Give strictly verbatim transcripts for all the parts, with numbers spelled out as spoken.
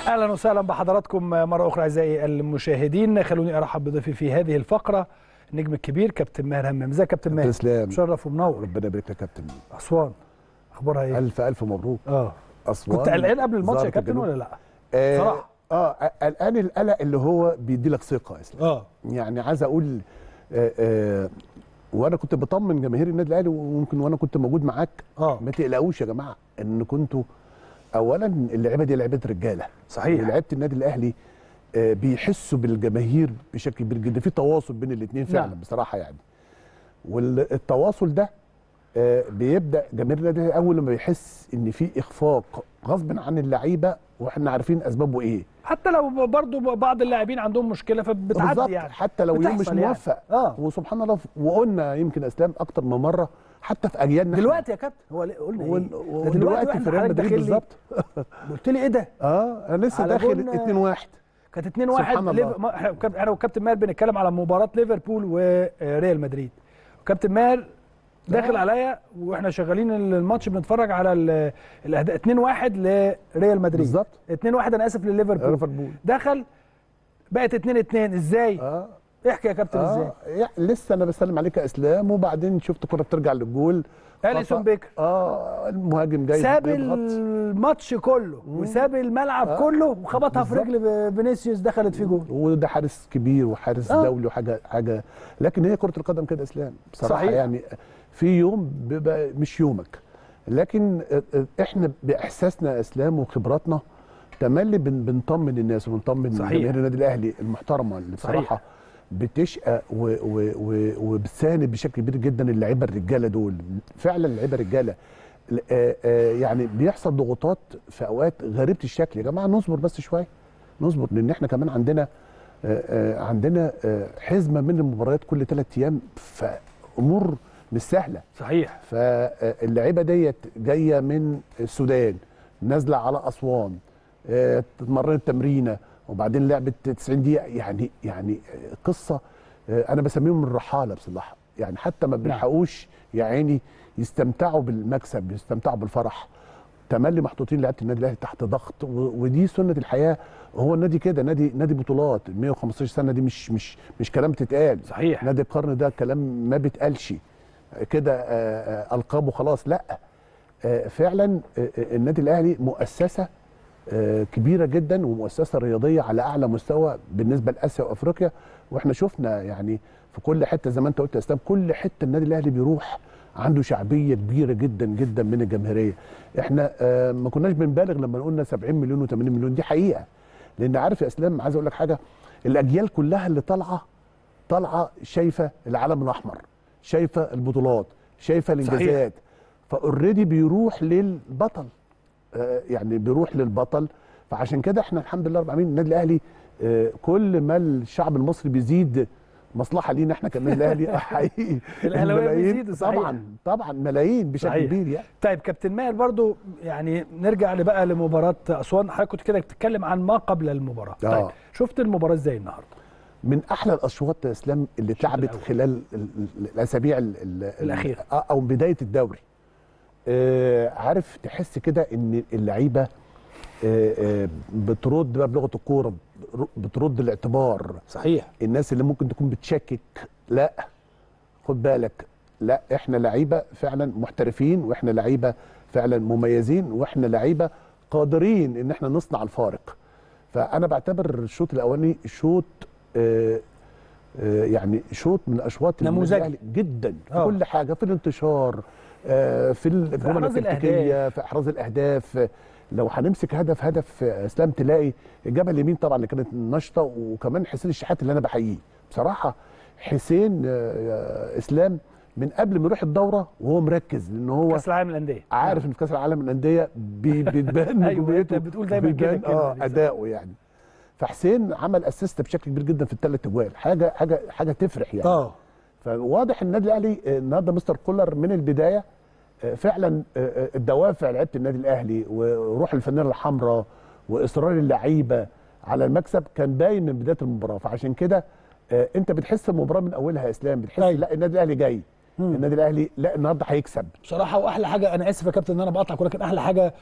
اهلا وسهلا بحضراتكم مره اخرى اعزائي المشاهدين. خلوني ارحب بضيفي في هذه الفقره النجم الكبير كابتن ماهر همام. ازيك يا كابتن ماهر؟ تسلم، مشرف ومنور. ربنا يبارك لك يا كابتن. اسوان اخبارها ايه؟ الف الف مبروك. اه اسوان كنت قلقان قبل الماتش يا كابتن ولا لا؟ آه صراحه اه قلقان القلق اللي هو بيدي لك ثقه يا اسلام. اه يعني عايز اقول آه آه وانا كنت بطمن جماهير النادي الاهلي، وممكن وانا كنت موجود معاك اه ما تقلقوش يا جماعه ان كنتوا اولا اللعيبه دي لعيبه رجاله صحيح، ولعيبه النادي الاهلي آه بيحسوا بالجماهير بشكل كبير جدا، في تواصل بين الاثنين فعلا. نعم. بصراحه يعني والتواصل ده آه بيبدا جماهير النادي الاهلي اول لما بيحس ان في اخفاق غصب عن اللعيبه واحنا عارفين اسبابه ايه، حتى لو برضو بعض اللاعبين عندهم مشكله فبتعدي يعني، حتى لو يوم مش موفق يعني. اه وسبحان الله. وقلنا يمكن اسلام اكتر من مره حتى في اجيالنا دلوقتي يا كابتن هو قلنا ون... ايه دلوقتي في ريال مدريد بالظبط. قلت لي ايه ده؟ اه انا لسه داخل اتنين واحد كانت اتنين واحد ليف... انا وكابتن ماهر بنتكلم على مباراه ليفربول وريال مدريد، وكابتن ماهر داخل عليا واحنا شغالين الماتش بنتفرج على الاهداف اتنين واحد لريال مدريد بالظبط، اتنين واحد انا اسف لليفربول. ليفربول دخل بقت اتنين اتنين ازاي؟ اه احكي يا كابتن. آه. ازاي؟ يعني لسه انا بسلم عليك يا اسلام، وبعدين شفت كره بترجع للجول اليسون بيكر اه المهاجم جاي ساب الماتش كله وساب الملعب آه. كله وخبطها في رجل فينيسيوس دخلت في جول، وده حارس كبير وحارس آه. دولي وحاجه حاجه. لكن هي كره القدم كده اسلام بصراحه. صحيح. يعني في يوم بيبقى مش يومك، لكن احنا باحساسنا يا اسلام وخبراتنا تملي بن بنطمن الناس وبنطمن جماهير النادي الاهلي المحترمه اللي بصراحه بتشقى وبتساند بشكل كبير جدا اللعيبه الرجاله دول. فعلا اللعيبه رجاله يعني بيحصل ضغوطات في اوقات غريبه الشكل. يا جماعه نصبر بس شويه، نصبر، لان احنا كمان عندنا عندنا حزمه من المباريات كل ثلاث ايام، فامور مش سهله. صحيح. فاللعيبه ديت جايه من السودان نازله على اسوان تتمرن تمرينه وبعدين لعبه تسعين دقيقه، يعني يعني قصه انا بسميهم الرحاله بصراحه. يعني حتى ما بيلحقوش يا عيني يستمتعوا بالمكسب، يستمتعوا بالفرح. تملي محطوطين لعيبه النادي الاهلي تحت ضغط، ودي سنه الحياه. هو النادي كده، نادي نادي بطولات. مية وخمستاشر سنه دي مش مش مش كلام تتقال. صحيح. نادي القرن ده كلام ما بيتقالش كده القاب وخلاص، لا فعلا النادي الاهلي مؤسسه كبيره جدا ومؤسسه رياضيه على اعلى مستوى بالنسبه لاسيا وافريقيا. واحنا شفنا يعني في كل حته زي ما انت قلت يا اسلام، كل حته النادي الاهلي بيروح عنده شعبيه كبيره جدا جدا من الجماهيريه. احنا ما كناش بنبالغ لما قلنا سبعين مليون وثمانين مليون، دي حقيقه. لان عارف يا اسلام عايز اقول لك حاجه، الاجيال كلها اللي طالعه طالعه شايفه العلم الاحمر، شايفه البطولات، شايفه الانجازات، فاوريدي بيروح للبطل، آه يعني بيروح للبطل. فعشان كده احنا الحمد لله رب العالمين النادي الاهلي آه كل ما الشعب المصري بيزيد مصلحه لينا احنا كمان الاهلي حقيقي. الاهلاويه بيزيدوا طبعا طبعا ملايين بشكل كبير يعني. طيب كابتن ماهر برضو يعني نرجع بقى لمباراه اسوان. حضرتك كنت كده بتتكلم عن ما قبل المباراه. آه. طيب شفت المباراه ازاي النهارده؟ من احلى الاشواط يا اسلام اللي اتلعبت خلال الاسابيع الاخيره او بدايه الدوري. آه عارف تحس كده ان اللعيبه آه آه بترد بقى بلغه الكوره، بترد الاعتبار. صحيح. الناس اللي ممكن تكون بتشكك، لا خد بالك، لا احنا لعيبه فعلا محترفين، واحنا لعيبه فعلا مميزين، واحنا لعيبه قادرين ان احنا نصنع الفارق. فانا بعتبر الشوط الاولاني شوط آه آه يعني شوط من الاشواط نموذجي جدا في أوه. كل حاجه، في الانتشار، آه في الجمل التكتيكيه، في احراز الاهداف. لو هنمسك هدف هدف اسلام تلاقي الجبهه اليمين طبعا اللي كانت نشطه، وكمان حسين الشحات اللي انا بحييه بصراحه. حسين آه اسلام من قبل ما يروح الدوره وهو مركز، لان هو كاس العالم للانديه عارف ان في كاس العالم للانديه بيتبان ايوه انت بتقول دايما كده اه اداؤه يعني. فحسين عمل اسيست بشكل كبير جدا في الثلاث اجوال، حاجه حاجه حاجه تفرح يعني. اه فواضح النادي الاهلي النهارده مستر كولر من البدايه فعلا الدوافع لعيبه النادي الاهلي وروح الفانيله الحمراء واصرار اللعيبه على المكسب كان باين من بدايه المباراه. فعشان كده انت بتحس المباراه من اولها يا اسلام، بتحس أي. لا النادي الاهلي جاي، مم. النادي الاهلي لا النهارده هيكسب بصراحه. واحلى حاجه، انا اسف يا كابتن ان انا بقطعك، ولكن احلى حاجه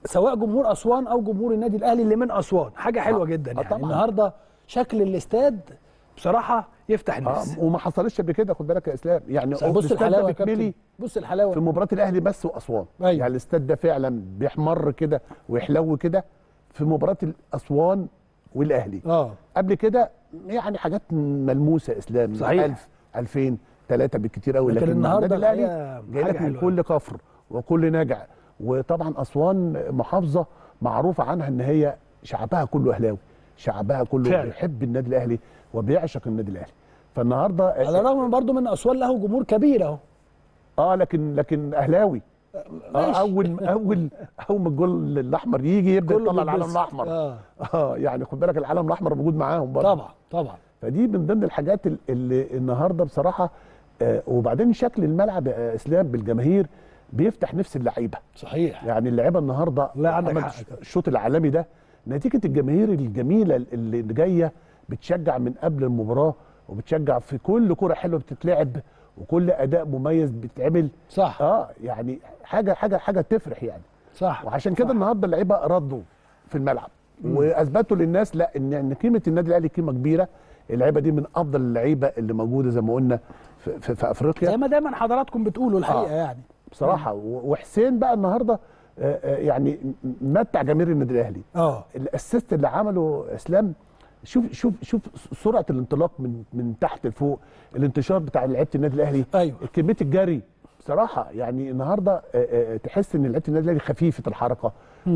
سواء جمهور اسوان او جمهور النادي الاهلي اللي من اسوان، حاجه حلوه جدا يعني. النهارده شكل الاستاد بصراحه يفتح الناس، آه وما حصلش قبل كده، خد بالك يا اسلام يعني. بص الحلاوه يا كابتن، بص الحلاوه في مباراه الاهلي بس واسوان. أيوة. يعني الاستاد ده فعلا بيحمر كده ويحلو كده في مباراه الاسوان والاهلي. اه قبل كده يعني حاجات ملموسه اسلام، صحيح، ألف ألفين ثلاثة بالكتير قوي، لكن, لكن النهارده الاهلي جاي لك من كل كفر وكل نجع. وطبعا اسوان محافظه معروفه عنها ان هي شعبها كله اهلاوي، شعبها كله فعلا بيحب النادي الاهلي وبيعشق النادي الاهلي. فالنهارده على الرغم من برضه من اسوان له جمهور كبير اهو، اه لكن لكن اهلاوي. اه اول اول اول ما الجول الاحمر يجي يبدا يطلع العلم الاحمر. اه اه يعني خد بالك العلم الاحمر موجود معاهم برضه. طبعا طبعا. فدي من ضمن الحاجات اللي النهارده بصراحه. آه وبعدين شكل الملعب يا اسلام بالجماهير بيفتح نفس اللعيبه. صحيح. يعني اللعيبه النهارده لا عندك حق، الشوط العالمي ده نتيجه الجماهير الجميله اللي جايه بتشجع من قبل المباراه، وبتشجع في كل كره حلوه بتتلعب وكل اداء مميز بيتعمل. صح. اه يعني حاجه حاجه حاجه تفرح يعني. صح. وعشان كده النهارده اللعيبه ردوا في الملعب مم. واثبتوا للناس لا ان ان قيمه النادي الاهلي قيمه كبيره. اللعيبه دي من افضل اللعيبه اللي موجوده زي ما قلنا في, في, في افريقيا، زي ما دايما حضراتكم بتقولوا الحقيقه. آه. يعني بصراحه. وحسين بقى النهارده آه آه يعني متع جماهير النادي الاهلي. اه الاسيست اللي عمله اسلام، شوف شوف شوف سرعه الانطلاق من من تحت لفوق، الانتشار بتاع لعيبه النادي الاهلي. ايوه كميه الجري بصراحه. يعني النهارده تحس ان لعيبه النادي الاهلي خفيفه الحركه.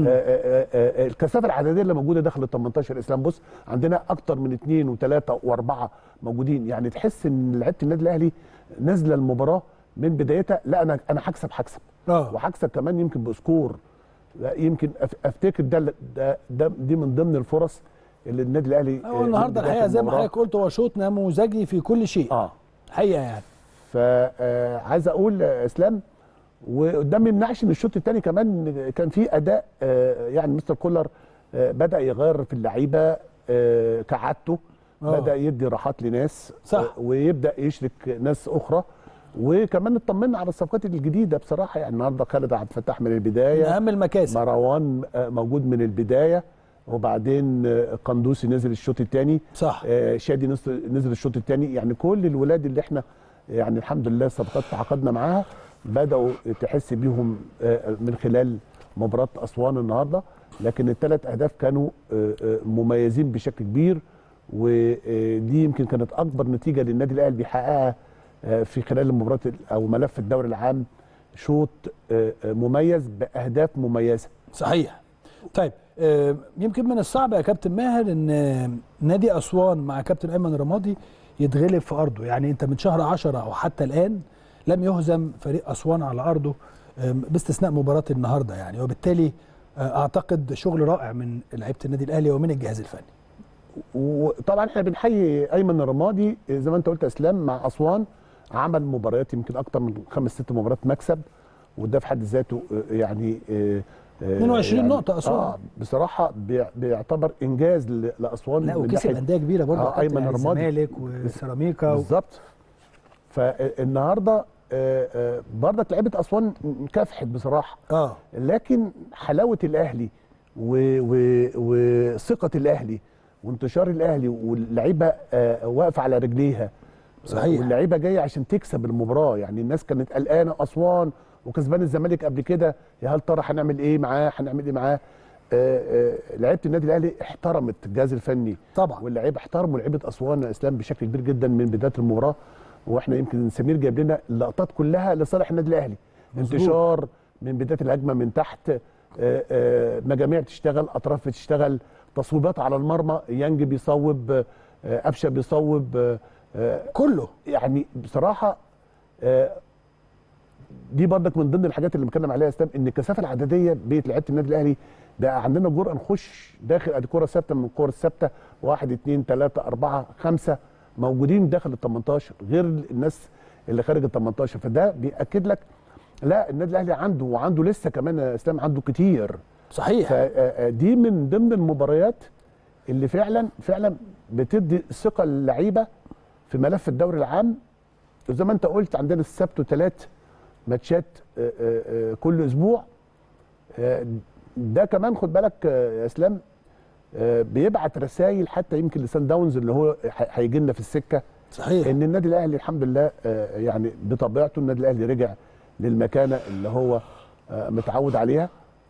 الكثافه العدديه اللي موجوده داخل ال تمنتاشر اسلام، بص عندنا اكتر من اثنين وثلاثه واربعه موجودين. يعني تحس ان لعيبه النادي الاهلي نازله المباراه من بدايتها لا انا انا هكسب هكسب اه وهكسب كمان يمكن بسكور. يمكن افتكر ده ده, ده دي من ضمن الفرص اللي النادي الاهلي هو النهارده الحقيقه زي ما حضرتك قلت هو شوط نموذجي في كل شيء. اه حقيقه يعني. فعايز اقول اسلام، وقدام ما يمنعش ان الشوط الثاني كمان كان في اداء. آه يعني مستر كولر آه بدا يغير في اللعيبه آه كعادته. أوه. بدا يدي راحات لناس. صح. آه ويبدا يشرك ناس اخرى. وكمان اطمنا على الصفقات الجديده بصراحه. يعني النهارده خالد عبد الفتاح من البدايه، من اهم المكاسب. مروان آه موجود من البدايه، وبعدين قندوسي نزل الشوط الثاني. صح. آه شادي نزل الشوط الثاني. يعني كل الولاد اللي احنا يعني الحمد لله صفقات تعاقدنا معاها بداوا تحس بيهم آه من خلال مباراه اسوان النهارده. لكن الثلاث اهداف كانوا آه مميزين بشكل كبير، ودي يمكن كانت اكبر نتيجه للنادي الاهلي بيحققها آه في خلال المباراه او ملف الدوري العام. شوط آه مميز باهداف مميزه. صحيح. طيب يمكن من الصعب يا كابتن ماهر ان نادي اسوان مع كابتن ايمن رمادي يتغلب في ارضه. يعني انت من شهر عشرة او حتى الان لم يهزم فريق اسوان على ارضه باستثناء مباراه النهارده يعني. وبالتالي اعتقد شغل رائع من لعيبه النادي الاهلي ومن الجهاز الفني. وطبعا احنا بنحيي ايمن الرمادي زي ما انت قلت يا اسلام. مع اسوان عمل مباريات يمكن اكتر من خمس ست مباريات مكسب، وده في حد ذاته يعني اثنين وعشرين يعني نقطة أسوان. اه بصراحة بيعتبر إنجاز لأسوان. لا وكسب أندية كبيرة برضه. آه أيمن يعني الرمادي الزمالك والسيراميكا بالظبط. فالنهارده آه آه برضك لعيبة أسوان كافحت بصراحة. اه لكن حلاوة الأهلي وثقة الأهلي وانتشار الأهلي واللعيبة آه واقفة على رجليها. صحيح. واللعيبة جاية عشان تكسب المباراة. يعني الناس كانت قلقانة أسوان وكسبان الزمالك قبل كده، يا هل ترى هنعمل ايه معاه هنعمل ايه معاه. لعيبه النادي الاهلي احترمت الجهاز الفني طبعا، واللعيبه احترموا لعيبه اسوان اسلام بشكل كبير جدا من بدايه المباراه. واحنا يمكن سمير جايب لنا اللقطات كلها لصالح النادي الاهلي. مزبوط. انتشار من بدايه الهجمه من تحت، مجاميع بتشتغل، اطراف بتشتغل، تصويبات على المرمى، يانج بيصوب، قفشه بيصوب، كله. يعني بصراحه دي برضك من ضمن الحاجات اللي بنتكلم عليها يا اسلام، ان الكثافه العدديه بقت لعيبه النادي الاهلي بقى عندنا جرأه نخش داخل ادي كره ثابته من الكور الثابته واحد اثنين ثلاثه اربعه خمسه موجودين داخل ال تمنتاشر غير الناس اللي خارج ال تمنتاشر. فده بياكد لك لا النادي الاهلي عنده وعنده لسه كمان يا اسلام عنده كتير. صحيح. فدي من ضمن المباريات اللي فعلا فعلا بتدي ثقه للعيبه في ملف الدوري العام. وزي ما انت قلت عندنا السبت وثلاث ماتشات كل اسبوع. ده كمان خد بالك يا اسلام بيبعت رسائل حتى يمكن لسان داونز اللي هو هيجي لنا في السكه. صحيح. ان النادي الاهلي الحمد لله يعني بطبيعته النادي الاهلي رجع للمكانه اللي هو متعود عليها.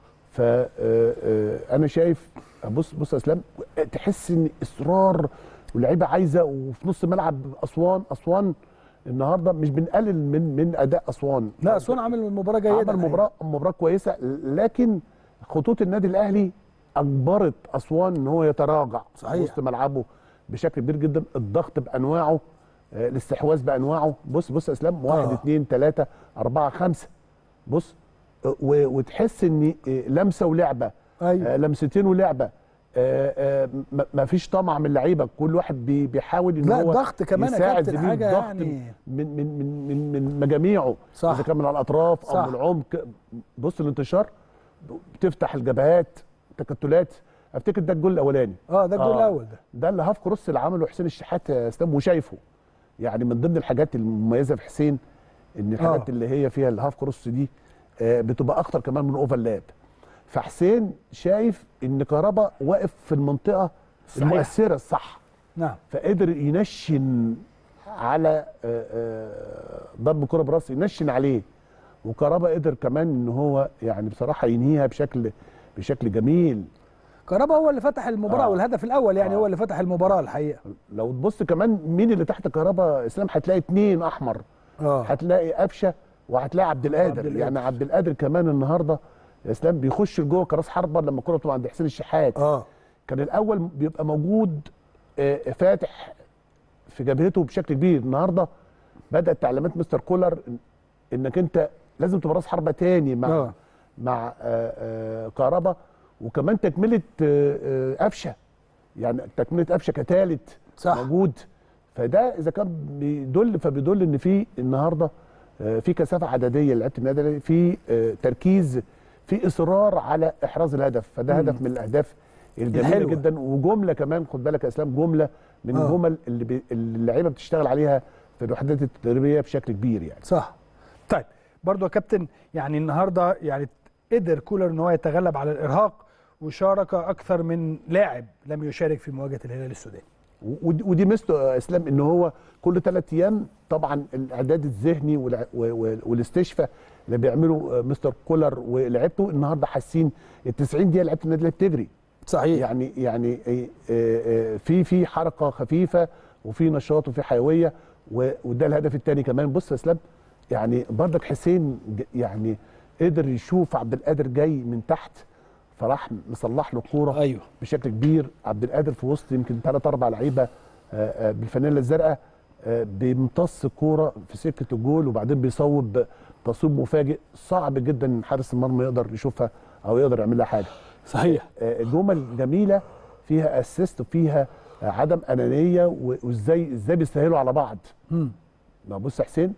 فانا شايف بص بص يا اسلام تحس ان اصرار واللعيبه عايزه، وفي نص ملعب اسوان اسوان النهارده مش بنقلل من من اداء اسوان. لا اسوان عامل مباراه جيده، عمل مباراه مباراه كويسه، لكن خطوط النادي الاهلي اجبرت اسوان ان هو يتراجع في وسط ملعبه بشكل كبير جدا. الضغط بانواعه، الاستحواذ بانواعه. بص بص يا اسلام واحد اثنين ثلاثه اربعه خمسه بص، وتحس ان لمسه ولعبه. أيوة. لمستين ولعبه. ما فيش طمع من اللعيبه، كل واحد بيحاول ان هو الضغط كمان يساعد زميله حاجه يعني من من من من, من مجاميعه، اذا كان من على الاطراف صح. او من العمق. بص الانتشار بتفتح الجبهات، تكتلات. افتكر ده الجول الاولاني. اه ده الجول آه الاول ده ده اللي هاف كروس اللي عمله حسين الشحات يا اسلام وشايفه. يعني من ضمن الحاجات المميزه في حسين ان الحاجات آه. اللي هي فيها الهاف كروس دي آه بتبقى اكتر كمان من اوفرلاب. فحسين شايف ان كهربا واقف في المنطقه صحيح. المؤثره الصح. نعم. فقدر ينشن على ضرب كره براس، ينشن عليه. وكهربا قدر كمان ان هو يعني بصراحه ينهيها بشكل بشكل جميل. كهربا هو اللي فتح المباراه آه. والهدف الاول يعني آه. هو اللي فتح المباراه الحقيقه. لو تبص كمان مين اللي تحت كهربا اسلام هتلاقي اثنين احمر. اه هتلاقي قفشه وهتلاقي عبد القادر. عبد يعني عبد القادر كمان النهارده يا اسلام بيخش لجوه كراس حربه لما الكره بتبقى عند حسين الشحات. اه كان الاول بيبقى موجود آه فاتح في جبهته بشكل كبير. النهارده بدات تعليمات مستر كولر انك انت لازم تبقى راس حربه تاني مع آه. مع آه آه كهربا، وكمان تكمله قفشه. يعني تكمله قفشه كثالث موجود. فده اذا كان بيدل فبيدل ان في النهارده في كثافه عدديه لعيبه النادي الاهلي، في تركيز، في اصرار على احراز الهدف. فده مم. هدف من الاهداف الجميله جدا. وجمله كمان خد بالك يا اسلام، جمله من آه. الجمل اللي, بي... اللي اللعيبه بتشتغل عليها في الوحدات التدريبيه بشكل كبير يعني. صح. طيب برضو يا كابتن يعني النهارده يعني قدر كولر ان هو يتغلب على الارهاق وشارك اكثر من لاعب لم يشارك في مواجهه الهلال السوداني. ودي ميزته يا اسلام ان هو كل ثلاث ايام طبعا الاعداد الذهني والاستشفاء اللي بيعمله مستر كولر ولعبته. النهارده حاسين ال تسعين دقيقه لعيبه النادي الاهلي بتجري. صحيح. يعني يعني في في حركه خفيفه وفي نشاط وفي حيويه، وده الهدف الثاني كمان. بص يا اسلام يعني برضك حسين يعني قدر يشوف عبد القادر جاي من تحت فراح مصلح له الكوره أيوه. بشكل كبير. عبد القادر في وسط يمكن ثلاث اربع لعيبه بالفانيلا الزرقاء بيمتص الكوره في سكه الجول، وبعدين بيصوب تصويب مفاجئ صعب جدا حارس المرمى يقدر يشوفها او يقدر يعمل لها حاجه. صحيح. جمل جميله فيها اسيست وفيها عدم انانيه، وازاي ازاي بيستاهلوا على بعض. امم بص حسين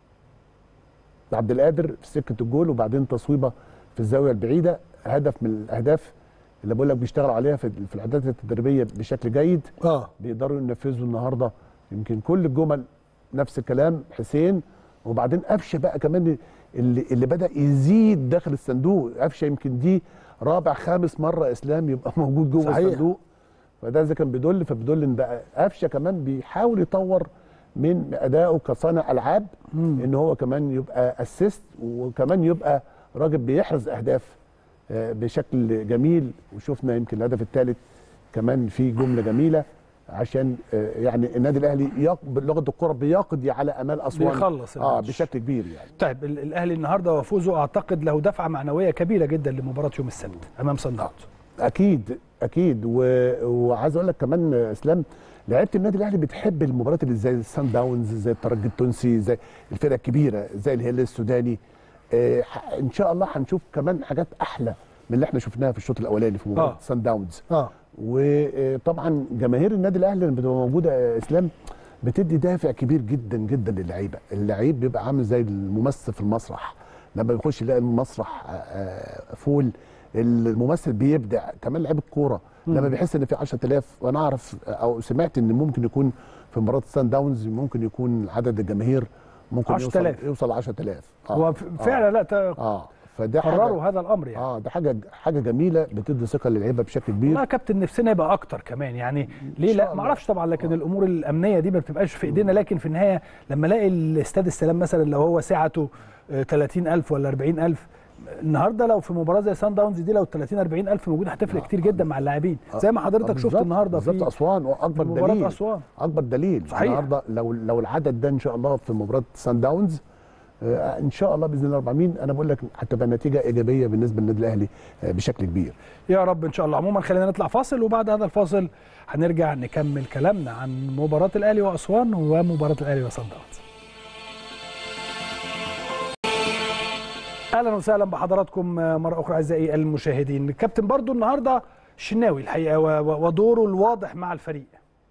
عبد القادر في سكه الجول، وبعدين تصويبه في الزاويه البعيده. هدف من الاهداف اللي بقول لك بيشتغلوا عليها في في الاعدادات التدريبيه بشكل جيد. اه بيقدروا ينفذوا النهارده يمكن كل الجمل نفس الكلام حسين. وبعدين قفشه بقى كمان اللي اللي بدا يزيد داخل الصندوق. قفشه يمكن دي رابع خامس مره اسلام يبقى موجود جوه الصندوق. فده اذا كان بيدل فبيدل ان بقى قفشه كمان بيحاول يطور من ادائه كصانع العاب، مم. ان هو كمان يبقى اسيست وكمان يبقى راجل بيحرز اهداف بشكل جميل. وشفنا يمكن الهدف الثالث كمان في جمله جميله عشان يعني النادي الاهلي بلغه الكره بيقضي على امال اسوان بيخلص اه بشكل كبير يعني. طيب الاهلي النهارده وفوزه اعتقد له دفعه معنويه كبيره جدا لمباراه يوم السبت امام صن داونز. اكيد اكيد. وعايز اقول لك كمان اسلام لعيبه النادي الاهلي بتحب المباريات اللي زي الصن داونز، زي الترجي التونسي، زي الفرق الكبيره، زي الهلال السوداني. آه ان شاء الله هنشوف كمان حاجات احلى من اللي احنا شفناها في الشوط الاولاني في مباراه آه. صن داونز. اه وطبعا جماهير النادي الاهلي اللي بتبقى موجوده اسلام بتدي دافع كبير جدا جدا للعيبه. اللعيب بيبقى عامل زي الممثل في المسرح، لما بيخش يلاقي المسرح فول الممثل بيبدع. كمان لعيب الكوره لما بيحس ان في عشرة آلاف، وانا اعرف او سمعت ان ممكن يكون في مباراه سان داونز ممكن يكون عدد الجماهير ممكن عشرة آلاف يوصل يوصل عشرة آلاف. هو فعلا. لا اه ف فده قرروا هذا الامر يعني. اه ده حاجه حاجه جميله بتدي ثقه للعيبه بشكل كبير. والله يا كابتن نفسنا يبقى اكتر كمان يعني. ليه لا ما اعرفش طبعا، لكن آه. الامور الامنيه دي ما بتبقاش في ايدينا، لكن في النهايه لما الاقي الاستاد السلام مثلا لو هو سعته ثلاثين ألف ولا أربعين ألف، النهارده لو في مباراه زي سان داونز دي لو ثلاثين أربعين ألف موجود هتفرق آه. كتير جدا مع اللاعبين، زي ما حضرتك شفت النهارده في بالظبط. اسوان واكبر دليل أسوان. اكبر دليل صحيح. النهارده لو لو العدد ده ان شاء الله في مباراه سان داونز آه ان شاء الله باذن الله رب العالمين، انا بقول لك هتبقى نتيجه ايجابيه بالنسبه للنادي الاهلي آه بشكل كبير يا رب ان شاء الله. عموما خلينا نطلع فاصل، وبعد هذا الفاصل هنرجع نكمل كلامنا عن مباراه الاهلي واسوان ومباراه الاهلي وسان داونز. اهلا وسهلا بحضراتكم مره اخرى اعزائي المشاهدين. الكابتن برضو النهارده الشناوي الحقيقه ودوره الواضح مع الفريق.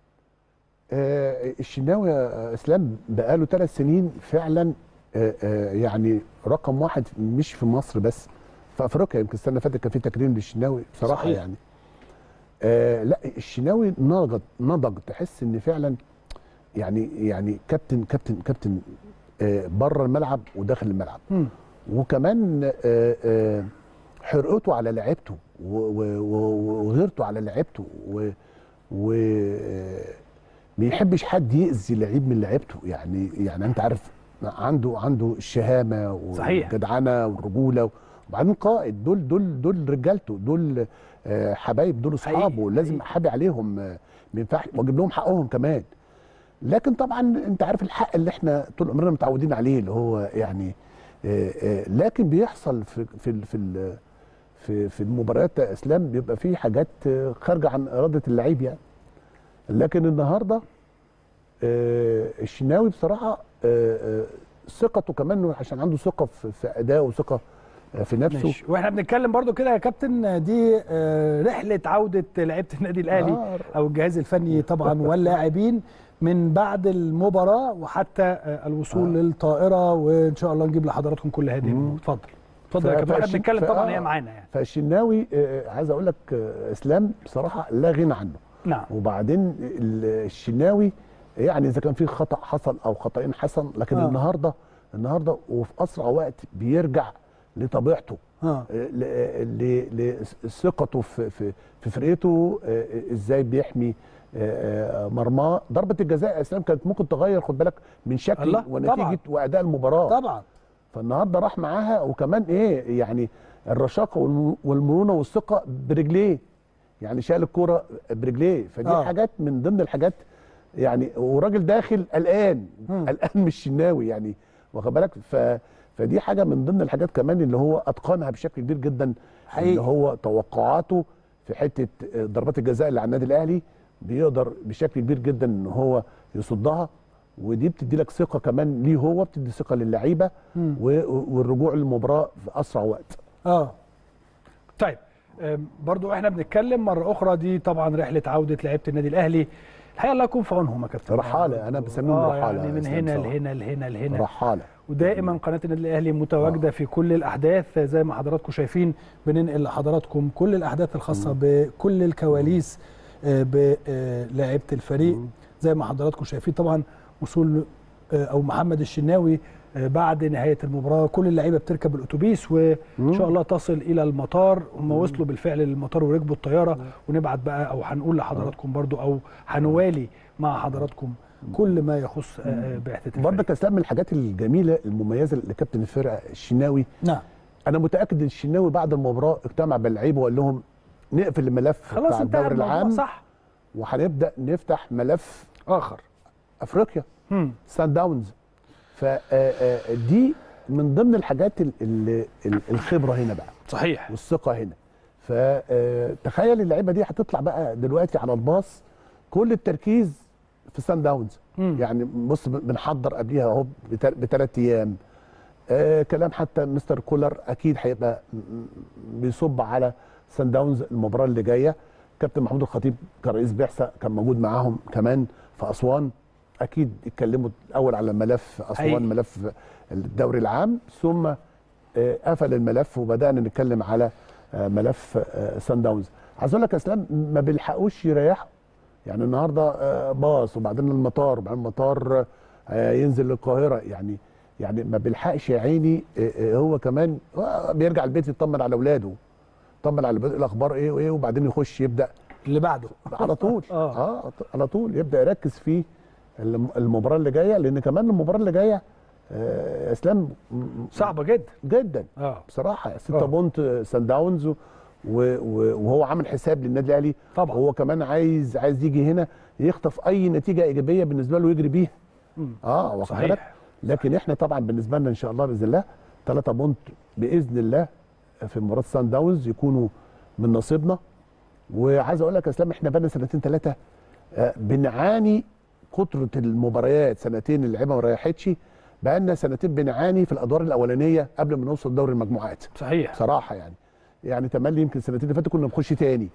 آه الشناوي يا اسلام بقاله ثلاث سنين فعلا آه آه يعني رقم واحد مش في مصر بس في افريقيا. يمكن السنه اللي فاتت كان في تكريم للشناوي بصراحه. صحيح. يعني آه لا الشناوي نضج نضج تحس ان فعلا يعني يعني كابتن كابتن كابتن آه بره الملعب وداخل الملعب. م. وكمان حرقته على لعيبته وغيرته على لعيبته و ما يحبش حد يأذي لعيب من لعيبته. يعني يعني انت عارف عنده عنده الشهامه والجدعنه والرجوله، وبعدين قائد. دول دول دول رجالته، دول حبايب، دول اصحابه، لازم احابي عليهم، ما ينفعش واجيب لهم حقهم كمان. لكن طبعا انت عارف الحق اللي احنا طول عمرنا متعودين عليه اللي هو يعني آآ آآ لكن بيحصل في في في في, في المباريات يا اسلام بيبقى في حاجات خارجه عن اراده اللعيب يعني. لكن النهارده الشناوي بصراحه ثقته كمان عشان عنده ثقه في, في ادائه وثقه في نفسه. ماشي. واحنا بنتكلم برضو كده يا كابتن، دي رحله عوده لعيبه النادي الاهلي آه. او الجهاز الفني طبعا واللاعبين من بعد المباراه وحتى الوصول آه. للطائره، وان شاء الله نجيب لحضراتكم كل هذه الامور. اتفضل اتفضل يا كابتن. احنا بنتكلم طبعا هي معانا يعني. فالشناوي آه عايز اقول لك آه اسلام بصراحه لا غنى عنه. نعم. وبعدين الشناوي يعني اذا كان في خطا حصل او خطأين حصل، لكن آه. النهارده النهارده وفي اسرع وقت بيرجع لطبيعته، آه. لثقته في في في فرقته، آه ازاي بيحمي مرماه. ضربه الجزاء يا اسلام كانت ممكن تغير خد بالك من شكل ونتيجه طبعًا. واداء المباراه طبعا. فالنهارده راح معاها، وكمان ايه يعني الرشاقه والمرونه والثقه برجليه، يعني شال الكوره برجليه. فدي آه. حاجات من ضمن الحاجات يعني، وراجل داخل قلقان قلقان من الشناوي يعني واخد بالك. ف فدي حاجه من ضمن الحاجات كمان اللي هو اتقنها بشكل كبير جدا حقيقي. اللي هو توقعاته في حته ضربات الجزاء اللي على النادي الاهلي بيقدر بشكل كبير جدا ان هو يصدها، ودي بتدي لك ثقه كمان ليه، هو بتدي ثقه للعيبه والرجوع للمباراه في اسرع وقت. اه طيب برضو احنا بنتكلم مره اخرى، دي طبعا رحله عوده لعيبه النادي الاهلي الحقيقه الله يكون في عونهم يا كابتن. رحاله انا بسميهم آه رحاله يعني من هنا لهنا لهنا لهنا رحاله. ودائما قناه النادي الاهلي متواجده آه. في كل الاحداث زي ما حضراتكم شايفين، بننقل لحضراتكم كل الاحداث الخاصه بكل الكواليس بلاعيبه الفريق زي ما حضراتكم شايفين. طبعا وصول او محمد الشناوي بعد نهايه المباراه، كل اللعيبه بتركب الاتوبيس وان شاء الله تصل الى المطار. هم وصلوا بالفعل للمطار وركبوا الطياره، ونبعت بقى او هنقول لحضراتكم برضو او هنوالي مع حضراتكم كل ما يخص بعثه الفريق. برضه كسام من الحاجات الجميله المميزه لكابتن الفرقه الشناوي. نعم. انا متاكد ان الشناوي بعد المباراه اجتمع باللعيبه وقال لهم نقفل الملف بتاع الدوري العام، صح، وهنبدا نفتح ملف اخر افريقيا سان داونز. فدي من ضمن الحاجات اللي الخبره هنا بقى، صحيح، والثقه هنا. فتخيل اللعيبه دي هتطلع بقى دلوقتي على الباص كل التركيز في سان داونز. مم. يعني بص بنحضر قبليها اهو بثلاث ايام. آه كلام حتى مستر كولر اكيد هيبقى بيصب على سان داونز المباراه اللي جايه. كابتن محمود الخطيب كرئيس بعثه كان موجود معاهم كمان في اسوان، اكيد اتكلموا الاول على ملف اسوان، أي. ملف الدوري العام، ثم آه قفل الملف وبدانا نتكلم على آه ملف آه سان داونز. عايز اقول لك يا اسلام ما بيلحقوش يريحوا، يعني النهارده باص وبعدين المطار وبعدين المطار ينزل للقاهره. يعني يعني ما بيلحقش يا عيني هو كمان بيرجع البيت يطمن على اولاده، يطمن على الاخبار ايه وايه، وبعدين يخش يبدا اللي بعده على طول. اه اه على طول يبدا يركز في المباراه اللي جايه، لان كمان المباراه اللي جايه آه اسلام صعبه جدا جدا اه بصراحه. ستة بونت سان داونز، وهو عامل حساب للنادي الاهلي طبعا. هو كمان عايز عايز يجي هنا يخطف اي نتيجه ايجابيه بالنسبه له يجري بيها. اه واخد بالك. لكن احنا طبعا بالنسبه لنا ان شاء الله باذن الله ثلاثة بونت باذن الله في مباراه سان داونز يكونوا من نصيبنا. وعايز اقول لك يا اسلام احنا بقى لنا سنتين ثلاثه آه بنعاني كتره المباريات، سنتين اللعيبه ما ريحتش، بقى لنا سنتين بنعاني في الادوار الاولانيه قبل ما نوصل دوري المجموعات. صحيح بصراحه يعني يعني تملي يمكن السنتين اللي فاتوا كنا بنخش تاني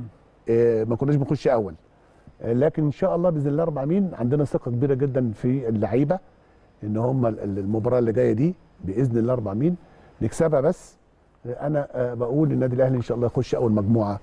آه ما كناش بنخش اول، آه لكن ان شاء الله باذن الله رب العالمين عندنا ثقه كبيره جدا في اللعيبه ان هم المباراه اللي جايه دي باذن الله رب العالمين نكسبها. بس انا بقول النادي الاهلي ان شاء الله يخش اول مجموعه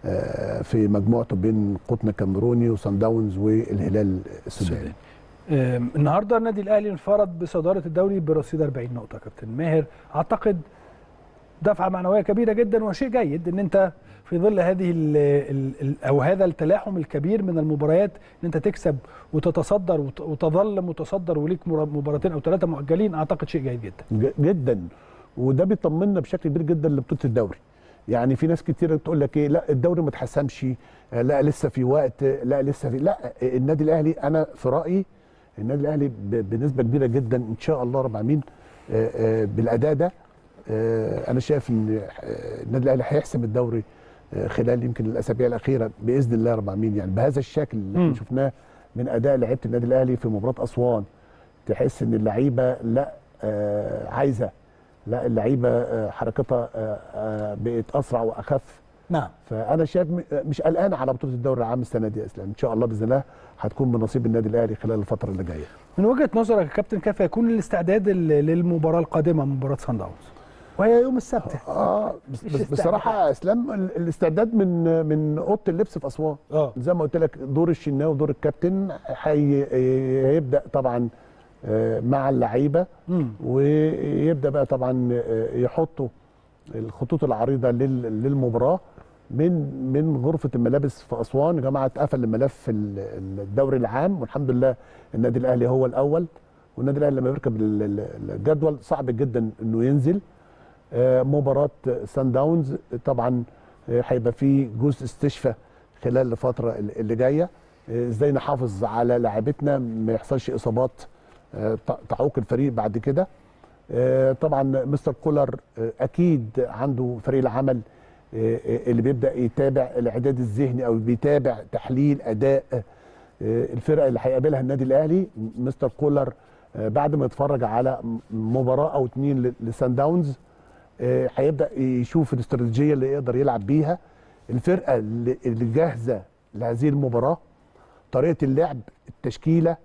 في مجموعته بين قطن الكاميروني وصن داونز والهلال السوداني. النهارده النادي الاهلي انفرد بصداره الدوري برصيد أربعين نقطه. كابتن ماهر اعتقد دفعه معنويه كبيره جدا وشيء جيد ان انت في ظل هذه ال ال او هذا التلاحم الكبير من المباريات ان انت تكسب وتتصدر وتظل متصدر وليك مباراتين او ثلاثه مؤجلين، اعتقد شيء جيد جدا جدا. وده بيطمنا بشكل كبير جدا لبطوله الدوري. يعني في ناس كتير تقول لك ايه لا الدوري ما اتحسمش، لا لسه في وقت، لا لسه في، لا النادي الاهلي انا في رايي النادي الاهلي بنسبه كبيره جدا ان شاء الله رب العالمين بالاداء ده انا شايف ان النادي الاهلي هيحسم الدوري خلال يمكن الاسابيع الاخيره باذن الله رب العالمين. يعني بهذا الشكل اللي احنا شفناه من اداء لعيبه النادي الاهلي في مباراه اسوان، تحس ان اللعيبه لا عايزه، لا اللعيبه حركتها بقت اسرع واخف. نعم. فانا شايف مش قلقان على بطوله الدوري العام السنه دي يا اسلام، ان شاء الله باذن الله هتكون من نصيب النادي الاهلي خلال الفتره اللي جايه. من وجهه نظرك يا كابتن كيف يكون الاستعداد للمباراه القادمه مباراه صن داونز وهي يوم السبت؟ اه بس بصراحه يا اسلام الاستعداد من من اوضه اللبس في اسوان. اه زي ما قلت لك دور الشناوي ودور الكابتن هيبدا طبعا مع اللعيبه، ويبدا بقى طبعا يحطوا الخطوط العريضه للمباراه من من غرفه الملابس في اسوان. يا جماعه اتقفل الملف الدوري العام والحمد لله النادي الاهلي هو الاول، والنادي الاهلي لما بيركب الجدول صعب جدا انه ينزل. مباراه سان داونز طبعا هيبقى فيه جزء استشفاء خلال الفتره اللي جايه، ازاي نحافظ على لاعبتنا ما يحصلش اصابات تعوق الفريق بعد كده. طبعا مستر كولر اكيد عنده فريق العمل اللي بيبدا يتابع الاعداد الذهني او بيتابع تحليل اداء الفرق اللي هيقابلها النادي الاهلي. مستر كولر بعد ما يتفرج على مباراه او اتنين لسان داونز هيبدا يشوف الاستراتيجيه اللي يقدر يلعب بيها، الفرقه اللي جاهزه لهذه المباراه، طريقه اللعب، التشكيله،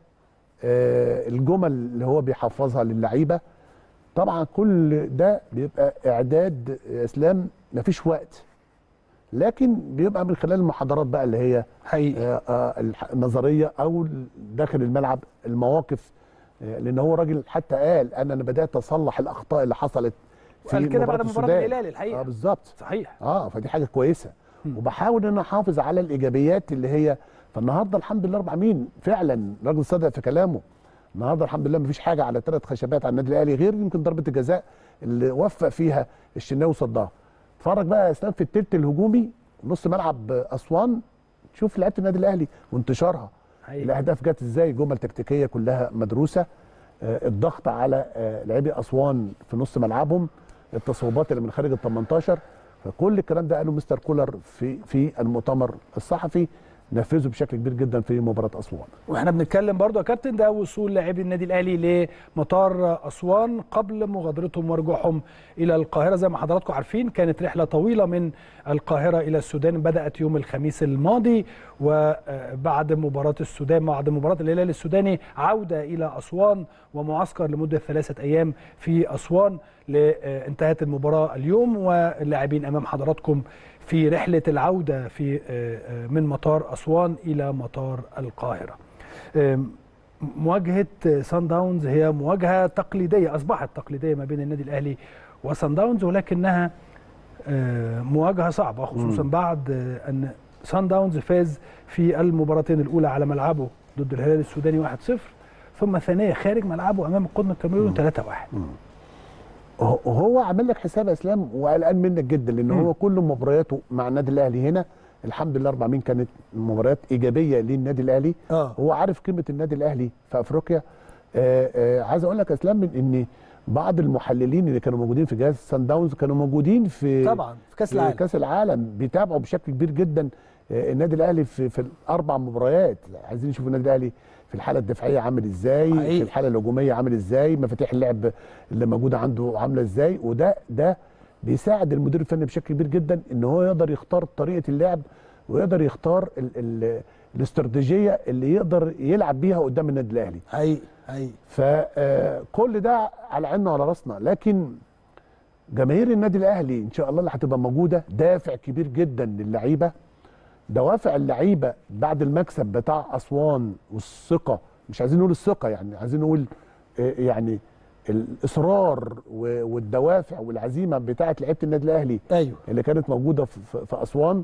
الجمل اللي هو بيحفظها للعيبه. طبعا كل ده بيبقى اعداد اسلام مفيش وقت، لكن بيبقى من خلال المحاضرات بقى اللي هي حقيقي النظريه او داخل الملعب المواقف، لان هو راجل حتى قال انا انا بدات اصلح الاخطاء اللي حصلت في قال كده بعد مباراه الهلال الحقيقه. اه بالظبط صحيح. اه فدي حاجه كويسه، وبحاول ان انا احافظ على الايجابيات اللي هي. فالنهارده الحمد لله رب العالمين فعلا راجل صادق في كلامه. النهارده الحمد لله مفيش حاجه على ثلاث خشبات على النادي الاهلي غير يمكن ضربه الجزاء اللي وفق فيها الشناوي وصدها. اتفرج بقى يا اسلام في الثلث الهجومي نص ملعب اسوان، شوف لعيبه النادي الاهلي وانتشارها، الاهداف جت ازاي، جمل تكتيكيه كلها مدروسه، آه الضغط على آه لاعبي اسوان في نص ملعبهم، التصويبات اللي من خارج ال تمنتاشر، فكل الكلام ده قاله مستر كولر في في المؤتمر الصحفي، نفذه بشكل كبير جدا في مباراه اسوان. واحنا بنتكلم برضو يا كابتن ده وصول لاعبي النادي الاهلي لمطار اسوان قبل مغادرتهم ورجوعهم الى القاهره. زي ما حضراتكم عارفين كانت رحله طويله من القاهره الى السودان، بدات يوم الخميس الماضي، وبعد مباراه السودان بعد مباراه الهلال السوداني عوده الى اسوان ومعسكر لمده ثلاثه ايام في اسوان. انتهت المباراه اليوم واللاعبين امام حضراتكم في رحلة العودة في من مطار أسوان إلى مطار القاهرة. مواجهه سان داونز هي مواجهه تقليديه، اصبحت تقليديه ما بين النادي الاهلي وسان داونز، ولكنها مواجهه صعبه خصوصا م. بعد ان سان داونز فاز في المباراتين الاولى على ملعبه ضد الهلال السوداني واحد صفر، ثم ثانيه خارج ملعبه امام القطن الكاميروني ثلاثة واحد. هو عامل لك حساب يا اسلام وقلقان منك جدا، لان هو كل مبارياته مع النادي الاهلي هنا الحمد لله اربع مين كانت مباريات ايجابيه للنادي الاهلي. آه. هو عارف قيمه النادي الاهلي في افريقيا. آه آه عايز اقول لك يا اسلام ان بعض المحللين اللي كانوا موجودين في جهاز سان داونز كانوا موجودين في طبعا في كاس العالم كاس العالم بيتابعوا بشكل كبير جدا آه النادي الاهلي في في الاربع مباريات. عايزين نشوف النادي الاهلي في الحاله الدفاعيه عامل ازاي، حقيقي. في الحاله الهجوميه عامل ازاي، مفاتيح اللعب اللي موجوده عنده عامله ازاي، وده ده بيساعد المدير الفني بشكل كبير جدا ان هو يقدر يختار طريقه اللعب ويقدر يختار ال ال الاستراتيجيه اللي يقدر يلعب بيها قدام النادي الاهلي. حقيقي حقيقي. فكل ده على عيننا وعلى راسنا، لكن جماهير النادي الاهلي ان شاء الله اللي هتبقى موجوده دافع كبير جدا للعيبه. دوافع اللعيبه بعد المكسب بتاع اسوان والثقه، مش عايزين نقول الثقه يعني، عايزين نقول يعني الاصرار والدوافع والعزيمه بتاعه لعيبه النادي الاهلي. ايوه. اللي كانت موجوده في, في اسوان.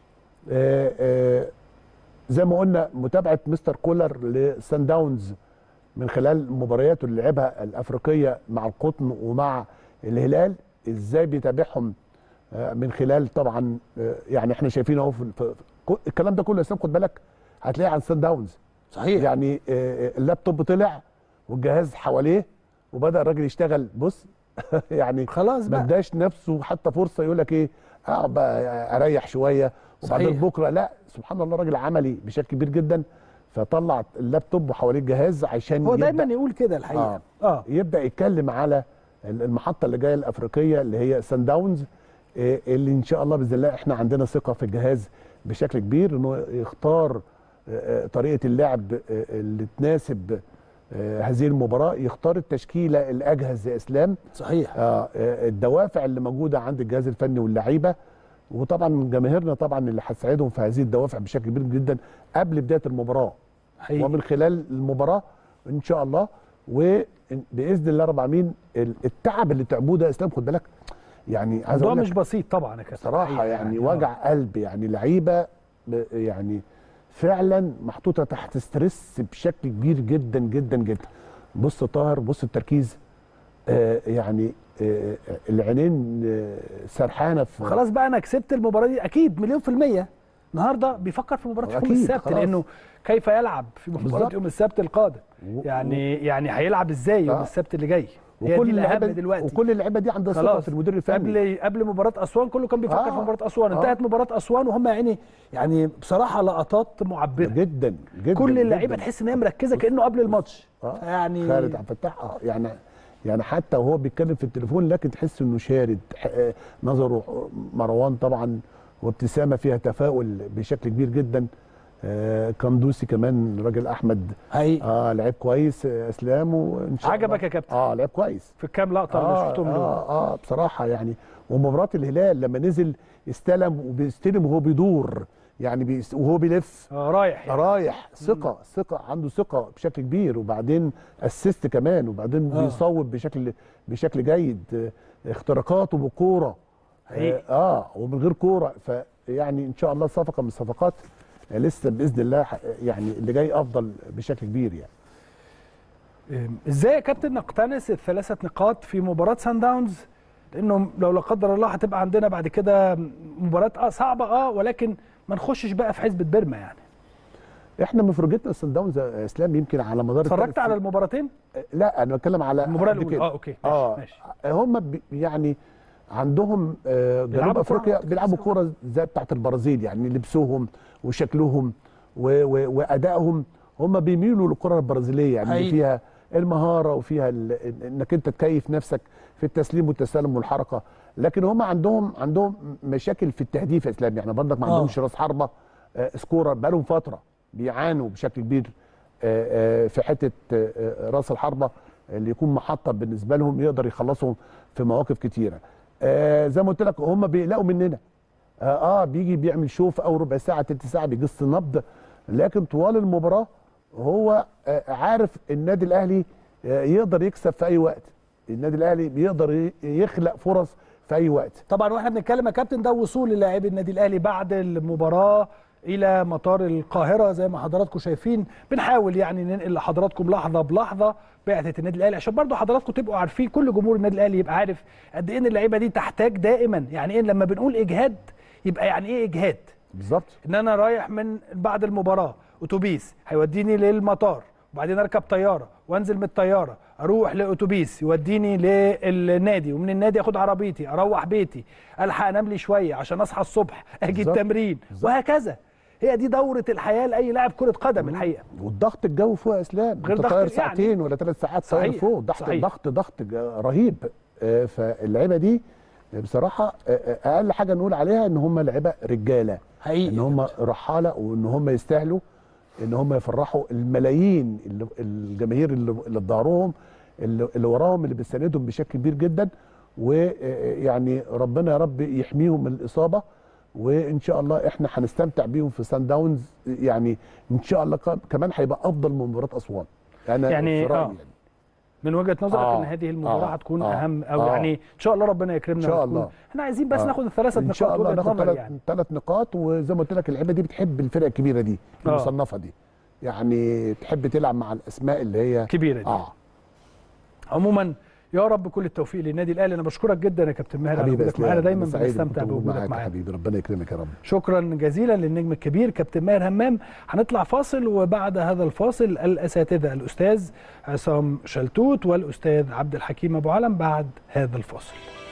آآ آآ زي ما قلنا متابعه مستر كولر لسان داونز من خلال مبارياته اللي لعبها الافريقيه مع القطن ومع الهلال، ازاي بيتابعهم من خلال طبعا يعني احنا شايفين اهو الكلام ده كله يا اسلام خد بالك هتلاقيه عن سان داونز. صحيح. يعني اللابتوب طلع والجهاز حواليه وبدا الراجل يشتغل. بص يعني خلاص بقى ما اداش نفسه حتى فرصه يقول لك ايه اقعد بقى اريح شويه وبعدين بكره، لا سبحان الله راجل عملي بشكل كبير جدا. فطلع اللابتوب وحواليه الجهاز عشان هو دايما يقول كده الحقيقه. آه. اه يبدا يتكلم على المحطه اللي جايه الافريقيه اللي هي سان داونز، اللي ان شاء الله باذن الله احنا عندنا ثقه في الجهاز بشكل كبير انه يختار طريقه اللعب اللي تناسب هذه المباراه، يختار التشكيله الاجهز يا اسلام. صحيح. آه الدوافع اللي موجوده عند الجهاز الفني واللعيبه، وطبعا جماهيرنا طبعا اللي هتساعدهم في هذه الدوافع بشكل كبير جدا قبل بدايه المباراه. حقيقي. ومن خلال المباراه ان شاء الله وباذن الله رب العالمين التعب اللي تعبوه ده يا اسلام خد بالك يعني عايز اقول لك مش بسيط طبعا يا كابتن صراحه يعني وجع قلب، يعني لعيبه يعني فعلا محطوطه تحت ستريس بشكل كبير جدا جدا جدا. بص طاهر، بص التركيز آه يعني آه العينين آه سرحانه في خلاص بقى انا كسبت المباراه دي اكيد مليون في الميه. النهارده بيفكر في مباراه يوم السبت خلاص. لانه كيف يلعب في مباراه يوم السبت القادم و... يعني يعني هيلعب ازاي يوم آه. السبت اللي جاي. وكل اللعيبه دلوقتي وكل اللعيبه دي عندها ثقه في المدير الفني. قبل قبل مباراه اسوان كله كان بيفكر آه. في مباراه اسوان. آه. انتهت مباراه اسوان وهم يعني يعني بصراحه لقطات معبره جدا جدا. كل اللعيبه تحس ان هي مركزه كانه قبل الماتش. آه. يعني خالد عبد الفتاح اه يعني يعني حتى وهو بيتكلم في التليفون لكن تحس انه شارد نظره مروان طبعا، وابتسامه فيها تفاؤل بشكل كبير جدا. آه كندوسي كمان راجل احمد حقيقي اه لعيب كويس اسلام وان شاء الله عجبك يا كابتن؟ اه لعيب كويس في الكام لقطه آه اللي شفتهم دول. اه اه بصراحه يعني. ومباراه الهلال لما نزل استلم وبيستلم وهو بيدور يعني بيست... وهو بيلف آه رايح يعني. رايح ثقه ثقه عنده ثقه بشكل كبير، وبعدين اسيست كمان، وبعدين آه. بيصوب بشكل بشكل جيد. آه اختراقاته بالكوره حقيقي اه, آه ومن غير كوره. فيعني ان شاء الله صفقه من الصفقات لسه باذن الله يعني اللي جاي افضل بشكل كبير يعني. ازاي يا كابتن نقتنص الثلاثه نقاط في مباراه سان داونز؟ لانه لو لا قدر الله هتبقى عندنا بعد كده مباراه اه صعبه اه ولكن ما نخشش بقى في حسبه بيرما يعني. احنا مفرجتنا سان داونز يا اسلام يمكن على مدار اتفرجت على المباراتين؟ لا انا بتكلم على المباراه الاولى. اه اوكي ماشي اه ماشي. هم يعني عندهم آه جنوب افريقيا بيلعبوا كوره زي بتاعت البرازيل، يعني لبسهم وشكلهم وادائهم هم بيميلوا للكره البرازيليه يعني اللي فيها المهاره وفيها انك انت تكيف نفسك في التسليم والتسلم والحركه. لكن هم عندهم عندهم مشاكل في التهديف يا اسلام، يعني برضك ما عندهمش راس حربه آه سكورر بقالهم فتره بيعانوا بشكل كبير آه آه في حته آه راس الحربه اللي يكون محطه بالنسبه لهم يقدر يخلصهم في مواقف كتيره. آه زي ما قلت لك هم بيقلقوا مننا. اه, آه بيجي بيعمل شوف او ربع ساعه تلت ساعه بيقص نبض، لكن طوال المباراه هو عارف النادي الاهلي يقدر يكسب في اي وقت، النادي الاهلي بيقدر يخلق فرص في اي وقت. طبعا واحنا بنتكلم يا كابتن ده وصول لاعبي النادي الاهلي بعد المباراه الى مطار القاهره زي ما حضراتكم شايفين. بنحاول يعني ننقل لحضراتكم لحظه بلحظه بعثه النادي الاهلي عشان برضو حضراتكم تبقوا عارفين، كل جمهور النادي الاهلي يبقى عارف قد ايه ان اللعيبه دي تحتاج دائما. يعني ايه لما بنقول اجهاد يبقى يعني ايه اجهاد بالظبط؟ ان انا رايح من بعد المباراه اتوبيس هيوديني للمطار وبعدين اركب طياره وانزل من الطياره اروح لاتوبيس يوديني للنادي ومن النادي اخد عربيتي اروح بيتي الحق انام لي شويه عشان اصحى الصبح اجي التمرين وهكذا. هي دي دوره الحياه لاي لاعب كره قدم الحقيقه. والضغط الجوي فوق يا اسلام، غير ضغط طاير ساعتين يعني ولا ثلاث ساعات طاير فوق، ضغط ضغط ضغط رهيب. فاللعيبه دي بصراحه اقل حاجه نقول عليها ان هم لعيبه رجاله حقيقي، ان هم رحاله وان هم يستاهلوا ان هم يفرحوا الملايين اللي الجماهير اللي اللي في ظهرهم اللي, اللي وراهم اللي بيساندهم بشكل كبير جدا. ويعني ربنا يا رب يحميهم من الاصابه، وان شاء الله احنا هنستمتع بيهم في سان داونز. يعني ان شاء الله كمان هيبقى افضل من مباراه اسوان. انا يعني, آه. يعني من وجهه نظرك آه. ان هذه المباراه آه. هتكون آه. اهم او آه. يعني ان شاء الله ربنا يكرمنا ان شاء الله. احنا عايزين بس آه. ناخد الثلاثه نقاط. ان شاء الله ناخد ثلاث يعني. ثلاث نقاط. وزي ما قلت لك اللعيبه دي بتحب الفرق الكبيره دي المصنفه دي، يعني تحب تلعب مع الاسماء اللي هي كبيره دي. اه عموما يا رب كل التوفيق للنادي الاهلي. انا بشكرك جدا يا كابتن ماهر على وجودك معانا، دايما بنستمتع بوجودك معانا حبيبي. ربنا يكرمك يا رب. شكرا جزيلا للنجم الكبير كابتن ماهر همام. هنطلع فاصل وبعد هذا الفاصل الاساتذه الاستاذ عصام شلتوت والاستاذ عبد الحكيم ابو علم بعد هذا الفاصل.